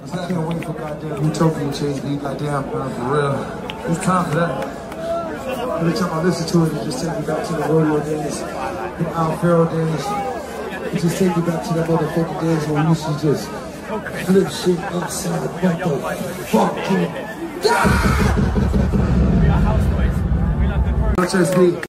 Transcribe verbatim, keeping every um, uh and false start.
I can't wait for goddamn Utopia Chase beat. Goddamn, man, for real. It's time for that. Every time I listen to it, it just takes me back to the rodeo days, the Al Pharaoh days. It just takes me back to that motherfucking days when we used to just flip shit upside. What the fuck, kid? Chase beat.